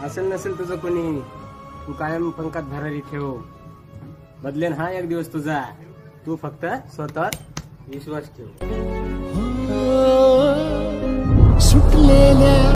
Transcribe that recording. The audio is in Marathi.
असेल नसेल तुझं कोणी, तू कायम पंखात भरारी ठेव. बदलेन हा एक दिवस तुझा. तू फक्त स्वतःवर विश्वास ठेव. सुटलेल्या